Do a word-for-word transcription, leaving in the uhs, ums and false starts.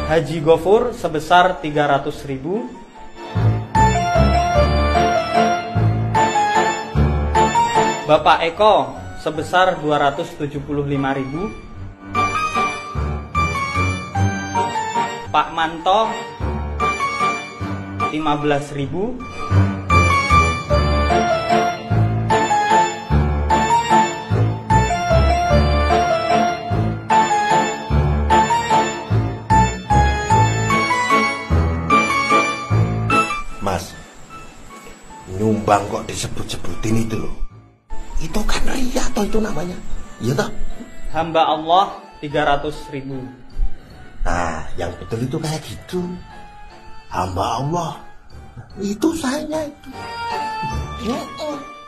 Haji Gofur sebesar tiga ratus ribu. Bapak Eko sebesar dua ratus tujuh puluh lima ribu. Pak Manto lima belas ribu. Mas, nyumbang kok disebut-sebutin itu loh. Itu kan ria toh itu namanya. Iya toh? Hamba Allah tiga ratus ribu. Nah, yang betul itu kayak gitu. Hamba Allah. Itu saya itu. Ya, eh.